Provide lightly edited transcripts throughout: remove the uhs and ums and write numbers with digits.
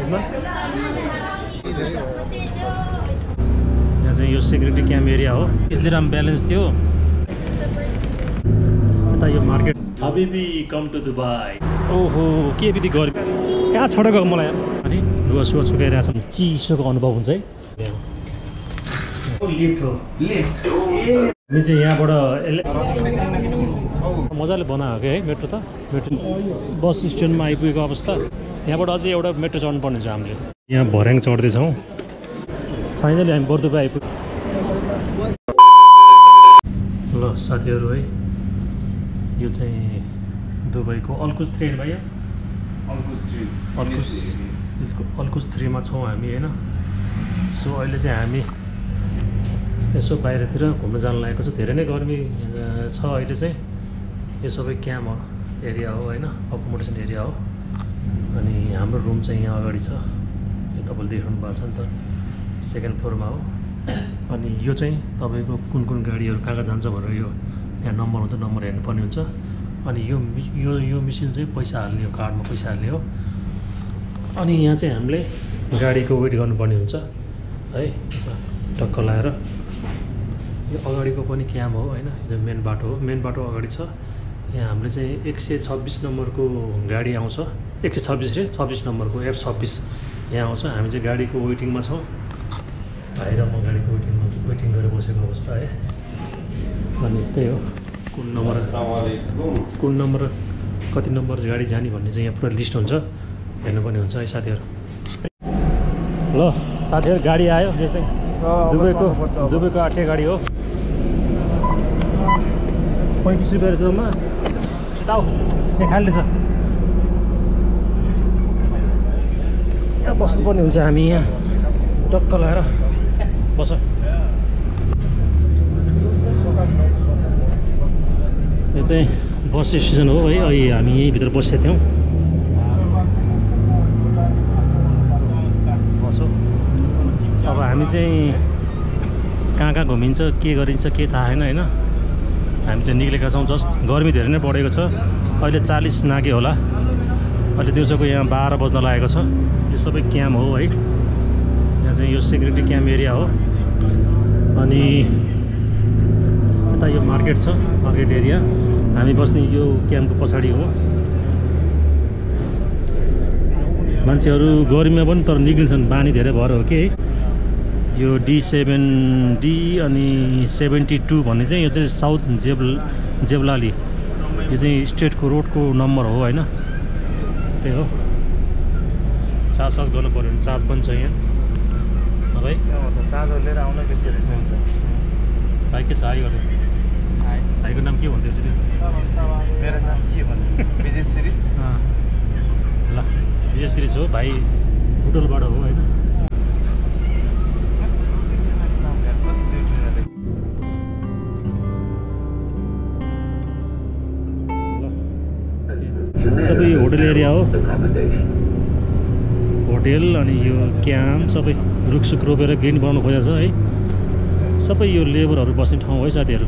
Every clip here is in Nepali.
टिकटमा यहाँ चाहिँ यो सेक्युरिटी क्याम्प एरिया हो 20 दिरहम ब्यालेन्स थियो यता यो मार्केट हबिबी कम टु दुबई ओहो के बित्ति गर्मी कहाँ छोडेको मलाई अनि लुगा सुगा सुकाइरहेछ चिसोको अनुभव हुन्छ है लिफ्ट हो हामी चाहिँ यहाँबाट मजाले बनाएको है मेट्रो त मेट्रो बस स्ट्यान्डमा आइपुगेको अवस्था यहाँबाट अझै एउटा मेट्रो चढ्नु पर्ने छ हामीले यहाँ भर्याङ चढ्दैछौँ फाइनली हामी बर्दुबा आइपुग्यौँ ल साथीहरू है यो चाहिँ दुबईको अल्कुज 3 भयो अल्कुज 3 मा छौँ हामी होइन सो अहिले चाहिँ हामी यसो बाहिरतिर घुम्न जान लागेको छ धेरै नै गर्मी छ अहिले चाहिँ यो सबै क्याम्प एरिया हो होइन अकोमोडेसन एरिया हो अनि हाम्रो रुम चाहिँ यहाँ अगाडि छ यो तपाईँले देख्नु भएको छ नि त सेकेन्ड फ्लोरमा हो अनि यो चाहिँ तपाईँको कुन कुन गाडीहरू कहाँ कहाँ जान्छ भनेर यो यहाँ नम्बर हुन्छ नम्बर हेर्नुपर्ने हुन्छ अनि यो मेसिन चाहिँ पैसा हाल्ने हो कार्डमा पैसा हाल्ने हो अनि यहाँ चाहिँ हामीले गाडीको वेट गर्नुपर्ने हुन्छ है टक्क लाएर यो अगाडिको पनि क्याम्प हो होइन यो मेन बाटो हो मेन बाटो अगाडि छ यहाँ हामीले चाहिँ 126 नम्बरको गाडी आउँछ 126 रे 26 नम्बरको F26 यहाँ आउँछ हामी चाहिँ गाडीको वेटिङमा छौँ भाइ र म गाडीको वेटिङ गरेर बसेको अवस्था है अनि त्यही हो कुन नम्बर कति नम्बर गाडी जाने भन्ने चाहिँ यहाँ पुरा लिस्ट हुन्छ हेर्नुपर्ने हुन्छ है साथीहरू ल साथीहरू गाडी आयो यो चाहिँ दुबईको आठे गाडी हो 35 रुपियाँ रहेछमा यता यहाँ खाली छ यहाँ बस्नुपर्ने हुन्छ हामी यहाँ टक्क लगाएर बस यो चाहिँ बस स्टेसन हो है अहिले हामी यहीँभित्र बसेका थियौँ बसो अब हामी चाहिँ कहाँ कहाँ घुमिन्छ के गरिन्छ के थाहा छैन होइन हामी चाहिँ निक्लेका छौँ जस्ट गर्मी धेरै नै बढेको छ अहिले 40 नागे होला अहिले दिउँसोको यहाँ 12 बज्न लागेको छ यो सबै क्याम्प हो है यहाँ चाहिँ यो सेक्युरिटी क्याम्प एरिया हो अनि यता यो मार्केट छ मार्केट एरिया हामी बस्ने यो क्याम्पको पछाडि हो मान्छेहरू गर्मीमा पनि तर निक्लिन्छन् बानी धेरै भएर हो कि यो D7D अनि 72 भन्ने चाहिँ यो चाहिँ साउथ जेबलाली यो चाहिँ स्टेटको रोडको नम्बर हो होइन त्यही हो चार्ज गर्नु पऱ्यो भने चार्ज पनि छ यहाँ भाइ चार्जर लिएर आउन बेसी रहेछ नि त भाइ के छ हाई गर्नु भाइको नाम के भन्थ्यो मेरो नाम के भन्नु विजय सिरिज ल विजय सिरिज हो भाइ बुटोलबाट हो होइन सबै होटल एरिया हो होटल अनि यो क्याम्प सबै रुखसुख रोपेर ग्रिन बनाउनु खोजेको छ है सबै यो लेबरहरू बस्ने ठाउँ है साथीहरू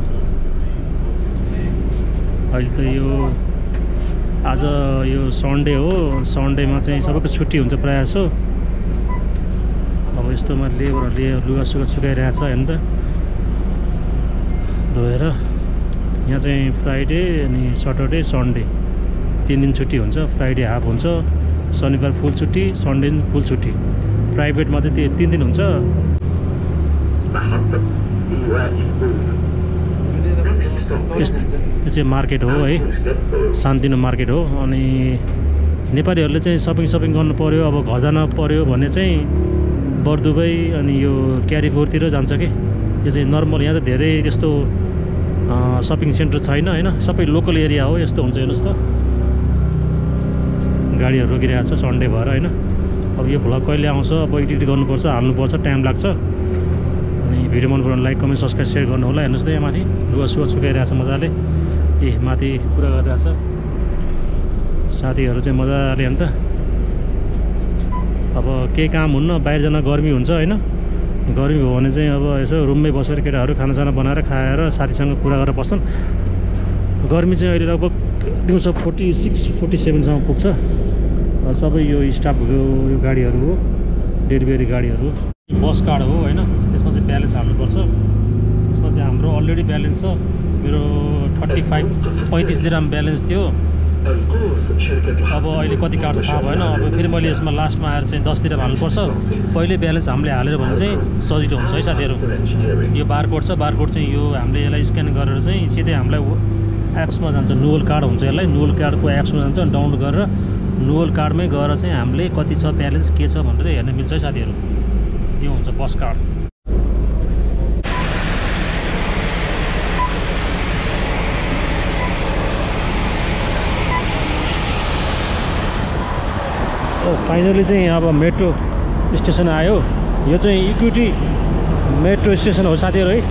अहिले त यो आज यो सन्डे हो सन्डेमा चाहिँ सबैको छुट्टी हुन्छ प्रायः जसो अब यस्तोमा लेबरहरूले लुगासुगा सुकाइरहेछ हेर्नु त धोएर यहाँ चाहिँ फ्राइडे अनि सटरडे सन्डे 3 दिन छुट्टी हुन्छ फ्राइडे हाफ हुन्छ शनिबार फुल छुट्टी सन्डे फुल छुट्टी प्राइभेटमा चाहिँ 3 दिन हुन्छ यो चाहिँ मार्केट हो है शान्तिनो मार्केट हो अनि नेपालीहरूले चाहिँ सपिङ गर्नु पर्यो अब घर जान पर्यो भने चाहिँ बर्दुबई अनि यो क्यारिफोरतिर जान्छ कि यो चाहिँ नर्मल यहाँ त धेरै यस्तो सपिङ सेन्टर छैन होइन सबै लोकल एरिया हो यस्तो हुन्छ हेर्नुहोस् त गाडीहरू रोकिरहेको छ सन्डे भएर होइन अब यो भ्लग कहिले आउँछ अब एडिट गर्नुपर्छ हाल्नुपर्छ टाइम लाग्छ अनि भिडियो मन पराउनु लाइक कमेन्ट सब्सक्राइब सेयर गर्नु होला हेर्नुहोस् त यहाँ माथि लुगा सुकाइरहेछ मजाले माथि कुरा गरिरहेछ साथीहरू चाहिँ मजाले अन्त अब केही काम हुन्न बाहिर जान गर्मी हुन्छ होइन गर्मी भयो भने चाहिँ अब यसो रुममै बसेर केटाहरू खानासाना बनाएर खाएर साथीसँग कुरा गरेर बस्छन् गर्मी चाहिँ अहिले लगभग दिउँसो 46-47 सम्म पुग्छ सबै यो स्टाफको यो गाडीहरू हो, डेलिभरी गाडीहरू। बस कार्ड हो होइन, त्यसमा चाहिँ ब्यालेन्स हाल्नुपर्छ। त्यसमा चाहिँ हाम्रो अलरेडी ब्यालेन्स छ, मेरो 35 दिराम ब्यालेन्स थियो। अब अहिले कति काट्छ थाहा भएन। अब फेरि मैले यसमा लास्टमा आएर चाहिँ 10 दिराम हाल्नुपर्छ। पहिले ब्यालेन्स हामीले हालेर भने चाहिँ सजिलो हुन्छ है साथीहरू। यो बारकोड छ, बारकोड चाहिँ यो हामीले यसलाई स्क्यान गरेर चाहिँ सिधै हामीलाई एप्समा जान्छ। नुअल कार्ड हुन्छ यसलाई, नुअल कार्डको एप्समा जान्छ, डाउनलोड गरेर नुअल कार्डमै गएर चाहिँ हामीले कति छ ब्यालेन्स के छ भनेर चाहिँ हेर्न मिल्छ है साथीहरू। यो हुन्छ बस कार्ड। फाइनली चाहिँ अब मेट्रो स्टेसन आयो। यो चाहिँ इक्विटी मेट्रो स्टेसन हो साथीहरू है।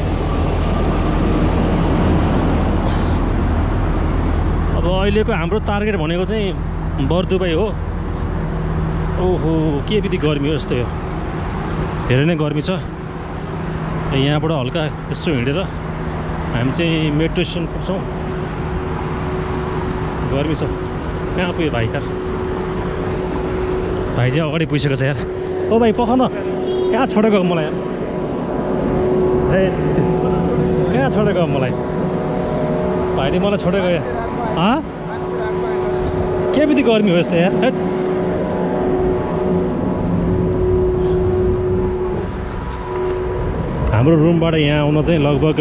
अब अहिलेको हाम्रो टार्गेट भनेको चाहिँ बरदुबई हो। ओहो के बित्ति गर्मी हो यस्तो, यो धेरै नै गर्मी छ। यहाँबाट हल्का यसो हिँडेर हामी चाहिँ मेट्रो स्टेसन पुग्छौँ। गर्मी छ। कहाँ पुग्यो भाइ यार? भाइ चाहिँ अगाडि पुगिसकेको छ यार। ओ भाइ पख न, कहाँ छोडेको मलाई यार? ए कहाँ छोडेको मलाई? भाइले मलाई छोडेको यार। के बित्ति गर्मी हो यस्तो यार? हाम्रो रुमबाट यहाँ आउन चाहिँ लगभग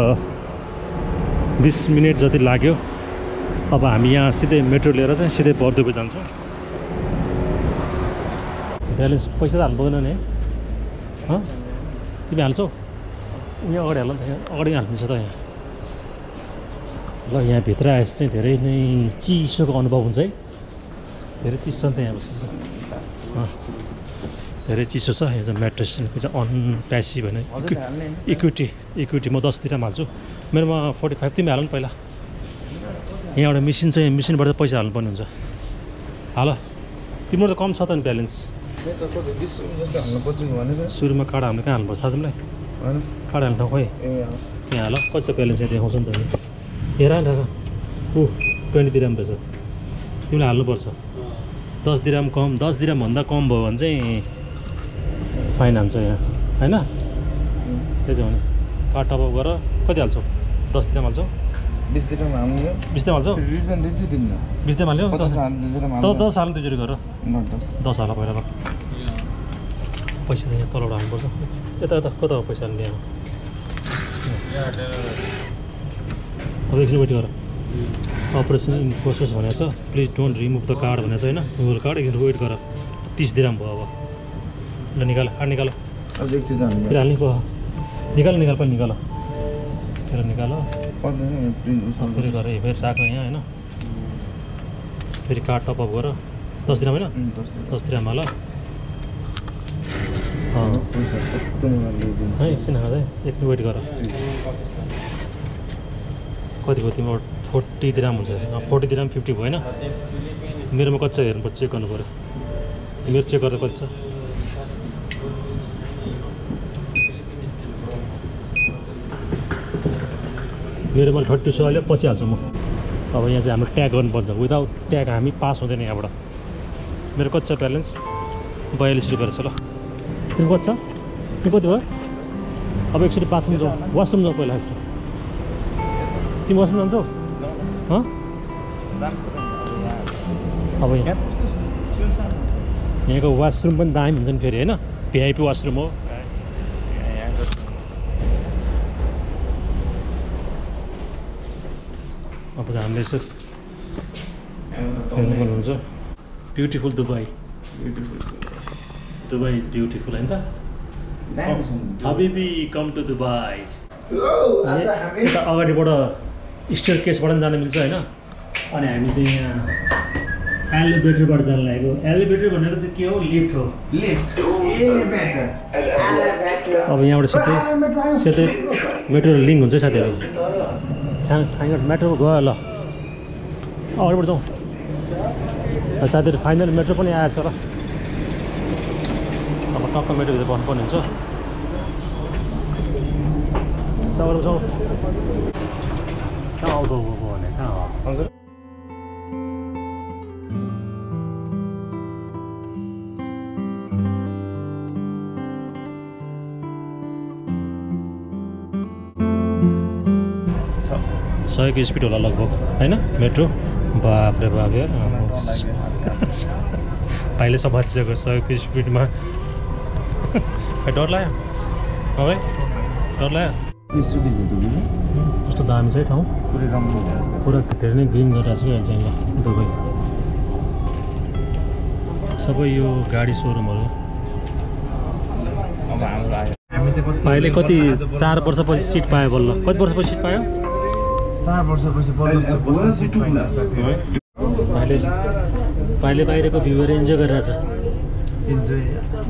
20 मिनट जति लाग्यो। अब हामी यहाँ सिधै मेट्रो लिएर चाहिँ सिधै बरदुबई जान्छौँ। ब्यालेन्स पैसा त हाल्नु पर्दैन नि है? तिमी हाल्छौ? यहाँ अगाडि हाल्नु त, यहाँ अगाडि हाल्नुहुन्छ त यहाँ। ल यहाँभित्र आएपछि चाहिँ धेरै नै चिसोको अनुभव हुन्छ है। धेरै चिसो छ नि त यहाँ बसेको। धेरै चिसो छ। यो चाहिँ मेट्रो स्टेसनको चाहिँ अनप्यासिभ होइन, इक्विटी। म 10 दिराम हाल्छु। मेरोमा 45। तिमी हाल्नु नि पहिला। यहाँ एउटा मेसिन चाहिँ, मेसिनबाट पैसा हाल्नुपर्ने हुन्छ। हाल तिम्रो त कम छ त नि ब्यालेन्स। सुरुमा कार्ड हाल्नु कहाँ हाल्नुपर्छ थाहा तिमीलाई? कार्ड हाल्नु खोइ यहाँ हाल। कति छ ब्यालेन्स यहाँ देखाउँछ नि त। हेर न 20 दिराम रहेछ। तिमीले हाल्नुपर्छ। 10 दिराम कम, 10 दिरामभन्दा कम भयो भने चाहिँ फाइन हान्छ यहाँ होइन। त्यही त हो नि। कार्ड टपअप गर। कति हाल्छौ? 10 दिराम हाल्छौ? 20 दिराम हाल्नु। 20 दिराम हाल्छौ? 20 दिराम हाल्यो? 10 हाल्नु त्यसरी गर। 10 हाल पहिला। पैसा चाहिँ यहाँ तलबाट हाल्नुपर्छ। यता यता कता हो पैसा हाल्ने? अब एकछिन वेट गर। अपरेसन इन प्रोसेस भनेको छ। Please don't remove the card भनेको छ होइन, गुगल कार्ड। एकछिन वेट गर। 30 दिराम भयो अब। ल निकाल, कार्ड निकाल। फेरि हाल्ने भयो। निकाल पनि निकाल। फेरि निकाल। फेरि गर। फेरि राख यहाँ होइन। फेरि कार्ड टपअप गर। 10 दिराम होइन? 10 दिराम हाल। एकछिन हाल है, एकछिन वेट गर। कति भयो तिम्रो? 40 दिराम हुन्छ। 40 दिराम 50 भयो होइन? मेरोमा कति छ हेर्नुपर्छ, चेक गर्नु पऱ्यो। मेरो चेक गर्दा कति छ? मेरोमा 32 छ अहिले। पछि हाल्छु म। अब यहाँ चाहिँ हाम्रो ट्याग गर्नुपर्छ। विदाउट ट्याग हामी पास हुँदैन यहाँबाट। मेरो कति छ ब्यालेन्स? 42 रुपियाँ छ। ल तिम्रो कति छ? तिम्रो कति भयो? अब एकचोटि बाथरुम जाउँ, वासरुम जाउँ पहिला। तिमी वासरुम जान्छौ? अब यहाँको वासरुम पनि दामी हुन्छ नि फेरि होइन? भिआइपी वासरुम हो। अब हामीले यसो हेर्नु हुन्छ। Beautiful Dubai. Dubai is beautiful होइन त? हबिबी कम टु दुबई। यता अगाडिबाट स्टेयर केसबाट पनि जान मिल्छ होइन? अनि हामी चाहिँ यहाँ एलिभेटरबाट जान लागेको। एलिभेटर भनेको चाहिँ के हो? लिफ्ट हो। अब यहाँबाट सिधै मेट्रो लिङ्क हुन्छ साथीहरू। मेट्रो गयो ल, अगाडिबाट जाउँ साथीहरू। फाइनल मेट्रो पनि आएछ ल। अब टक्क मेट्रोभित्र बस्नुपर्ने हुन्छ। त्यहाँबाट जाउँ। कहाँ आउँदो भने कहाँ हो? 100 स्पिड होला लगभग हैन मेट्रो बाप रे बाप यार पाइले समातिसक्यो 100 स्पिडमा डर लाग्यो भाइ डर लाग्यो कस्तो दामी छ है ठाउँ पुरा धेरै नै ग्रिन गरिरहेको छ क्या चाहिँ दुबई सबै यो गाडी सोरुमहरू अहिले कति 4 वर्षपछि सिट पायो बल्ल कति वर्षपछि सिट पायो 4 वर्षपछि बस्ने सिट पाइन्छ साथी पाइले बाहिरको भ्यूहरू इन्जोय गरिरहेछ इन्जोय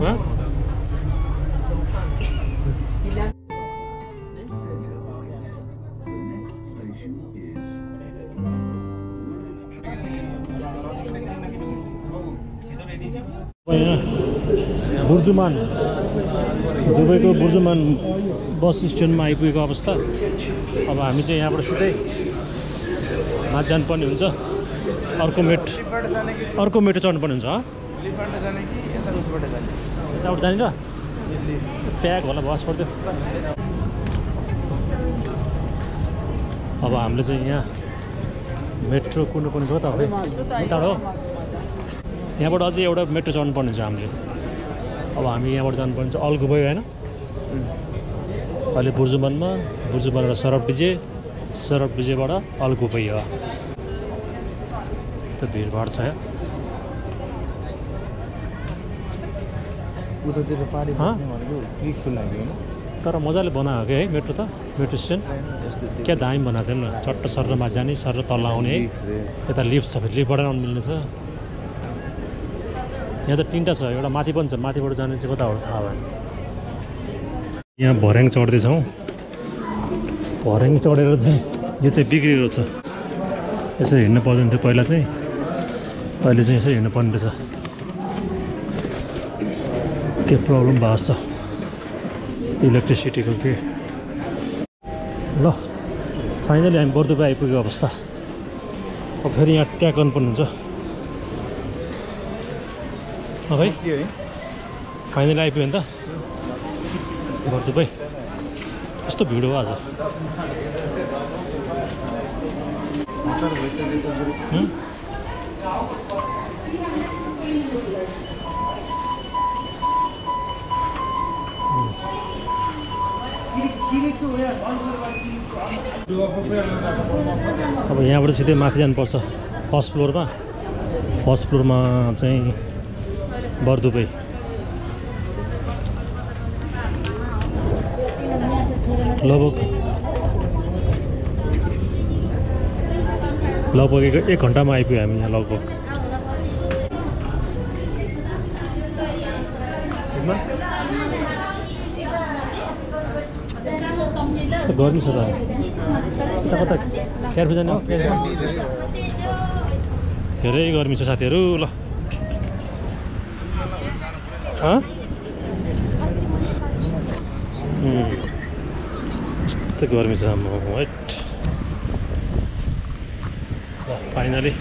बुर्जुमान दुबईको बुर्जुमान बस स्ट्यान्डमा आइपुगेको अवस्था अब हामी चाहिँ यहाँबाट सिधै माथि जानुपर्ने हुन्छ अर्को मेट्रो चढ्नुपर्ने हुन्छ यताबाट जाने र प्याक होला बस छोड्दियो अब हामीले चाहिँ यहाँ मेट्रो कुद्नुपर्ने छ त टाढो यहाँबाट अझै एउटा मेट्रो चढ्नुपर्ने छ हामीले अब हामी यहाँबाट जानुपर्ने छ अल दुबई होइन अहिले बुर्जुमानबाट सरब डिजेबाट अल दुबई हो त भिडभाड छ यहाँ उतातिर पारी बस्ने भनेको क्लिकको लागि होइन तर मजाले बनाएको है मेट्रो त मेट्रो स्टेसन क्या दामी बनाएको छ नि चट्ट सर माथि जाने सर तल आउने है यता लिफ्ट छ फेरि लिफ्टबाट आउनु मिल्ने छ यहाँ त 3टा छ एउटा माथि पनि छ माथिबाट जाने चाहिँ कताबाट थाहा भएन यहाँ भर्याङ चढ्दैछौँ भर्याङ चढेर चाहिँ यो चाहिँ बिग्रिएको छ यसरी हिँड्नु पर्दैन थियो पहिला चाहिँ अहिले चाहिँ यसरी हिँड्नु पर्ने रहेछ के प्रब्लम भएको छ इलेक्ट्रिसिटीको के ल फाइनली हामी बर्दुबा आइपुगेको अवस्था अब फेरि यहाँ ट्याग गर्नुपर्ने हुन्छ भाइ फाइनली आइपुग्यो नि त बर्दुबा कस्तो भिड हो आज अब यहाँबाट सिधै माथि जानुपर्छ फर्स्ट फ्लोरमा चाहिँ बर्दुबई लगभग 1 घन्टामा आइपुग्यो हामी यहाँ लगभग गर्मी छ त कता क्यारफी जाने हो धेरै गर्मी छ साथीहरू ल यस्तो गर्मी छ वाइट फाइनली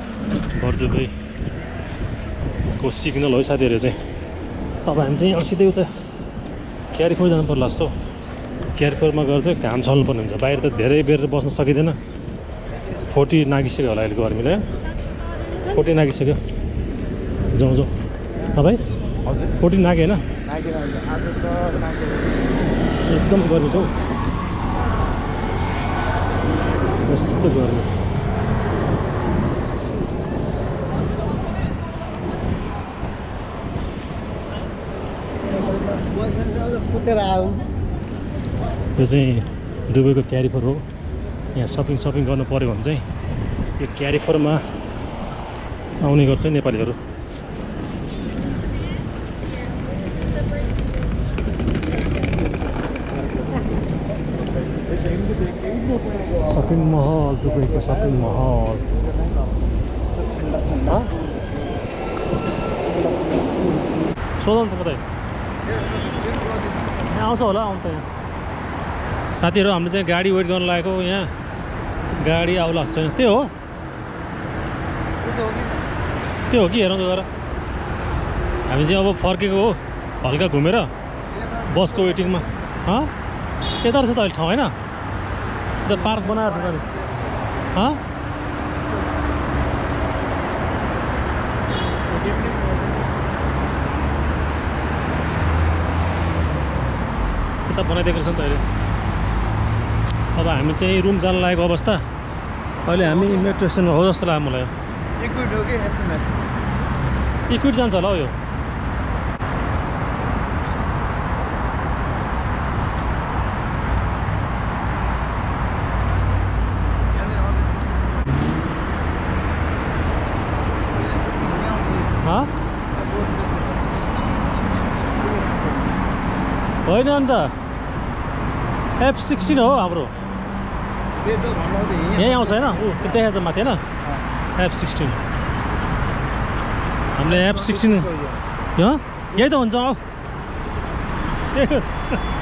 बर्दुबईको सिग्नल हो साथीहरू चाहिँ अब हामी चाहिँ सिधै उता क्यारिफोर जानु पर्ला जस्तो क्यारिफोरमा गएर चाहिँ घाम छल्नुपर्ने हुन्छ बाहिर त धेरै बेर बस्न सकिँदैन 40 नागिसक्यो होला अहिले गर्मीले 40 नागिसक्यो जाउँ भाइ हजुर 40 नाग्यो होइन एकदम गर्मी छ यस्तो गर्मी यो चाहिँ दुबईको क्यारिफोर हो यहाँ सपिङ गर्नु पर्यो भने चाहिँ यो क्यारिफोरमा आउने गर्छ नेपालीहरू सपिङ महल दुबईको सपिङ महल सोधौँ त कतै यहाँ आउँछ होला आउनु त यहाँ साथीहरू हामीले चाहिँ गाडी वेट गर्न लागेको यहाँ गाडी आउला छैन त्यो हो कि हेरौँ त गएर हामी चाहिँ अब फर्केको हो हल्का घुमेर बसको वेटिङमा यता रहेछ त अहिले ठाउँ होइन पार्क बनाएर छ यता बनाइदिएको रहेछ नि त अहिले अब हामी चाहिँ रुम जान लागेको अवस्था अहिले हामी मेट्रो स्टेसनमा हो जस्तो लाग्यो मलाई इक्विट हो कि एसएमएस इक्विट जान्छ होला हौ यो होइन अन्त F16 हो हाम्रो यहीँ आउँछ होइन ऊ देखाएको त माथि होइन F16 हामीले F16 यही त हुन्छ हौ